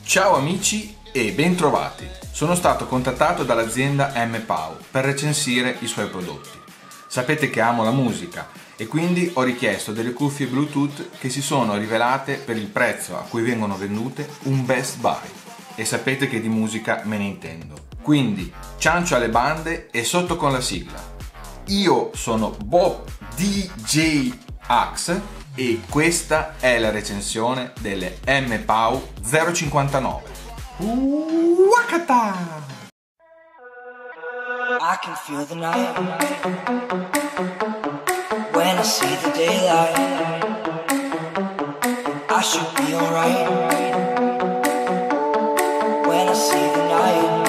Ciao amici e bentrovati! Sono stato contattato dall'azienda M-Pow per recensire i suoi prodotti. Sapete che amo la musica e quindi ho richiesto delle cuffie Bluetooth che si sono rivelate per il prezzo a cui vengono vendute un best buy. E sapete che di musica me ne intendo. Quindi ciancio alle bande e sotto con la sigla. Io sono Bob DJ Axe e questa è la recensione delle M-Pow 059. Wakata! I can feel the night when I see the daylight. I should be alright when I see the night.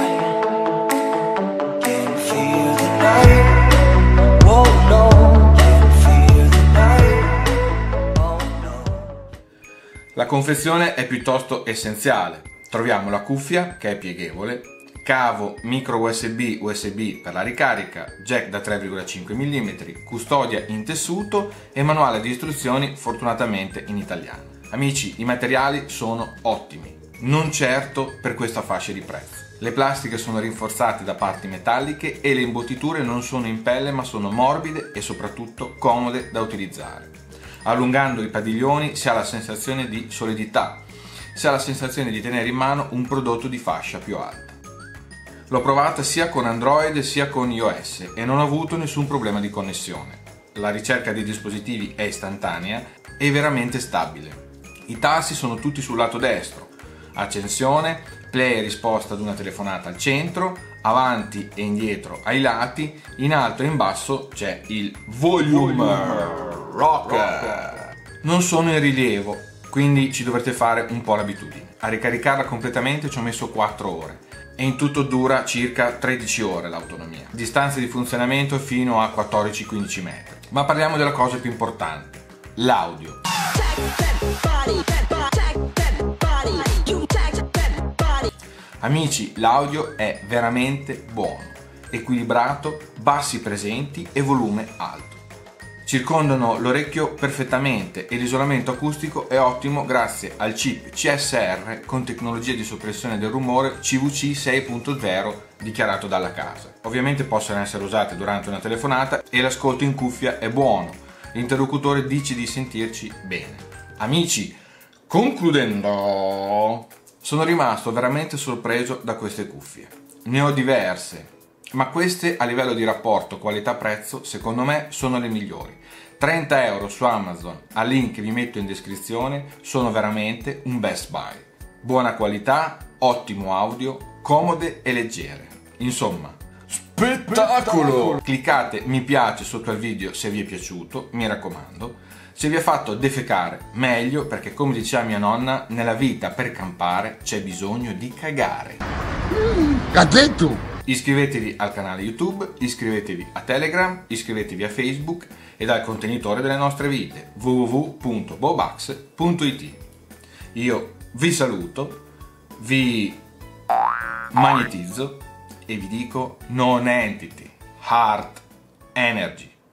Can feel the night. Oh no, can feel the night. Oh no. La confezione è piuttosto essenziale. Troviamo la cuffia che è pieghevole, cavo micro USB per la ricarica, jack da 3,5 mm, custodia in tessuto e manuale di istruzioni fortunatamente in italiano. Amici, i materiali sono ottimi, non certo per questa fascia di prezzo. Le plastiche sono rinforzate da parti metalliche e le imbottiture non sono in pelle ma sono morbide e soprattutto comode da utilizzare. Allungando i padiglioni si ha la sensazione di solidità, si ha la sensazione di tenere in mano un prodotto di fascia più alta. L'ho provata sia con Android sia con iOS e non ho avuto nessun problema di connessione. La ricerca dei dispositivi è istantanea e veramente stabile. I tasti sono tutti sul lato destro, accensione, play e risposta ad una telefonata al centro, avanti e indietro ai lati, in alto e in basso c'è il volume rocker. Non sono in rilievo, quindi ci dovrete fare un po' l'abitudine. A ricaricarla completamente ci ho messo 4 ore e in tutto dura circa 13 ore l'autonomia. Distanze di funzionamento fino a 14-15 metri. Ma parliamo della cosa più importante, l'audio. Amici, l'audio è veramente buono, equilibrato, bassi presenti e volume alto. Circondano l'orecchio perfettamente e l'isolamento acustico è ottimo grazie al chip CSR con tecnologia di soppressione del rumore CVC 6.0 dichiarato dalla casa. Ovviamente possono essere usate durante una telefonata e l'ascolto in cuffia è buono. L'interlocutore dice di sentirci bene. Amici, concludendo, sono rimasto veramente sorpreso da queste cuffie. Ne ho diverse, ma queste a livello di rapporto qualità-prezzo secondo me sono le migliori. 30 euro su Amazon, al link che vi metto in descrizione, sono veramente un best buy. Buona qualità, ottimo audio, comode e leggere. Insomma, spettacolo! Cliccate mi piace sotto al video se vi è piaciuto, mi raccomando. Se vi ha fatto defecare, meglio, perché come diceva mia nonna, nella vita per campare c'è bisogno di cagare. Gattetto! Iscrivetevi al canale YouTube, iscrivetevi a Telegram, iscrivetevi a Facebook e al contenitore delle nostre vite www.bobax.it. Io vi saluto, vi magnetizzo e vi dico non entity, heart energy.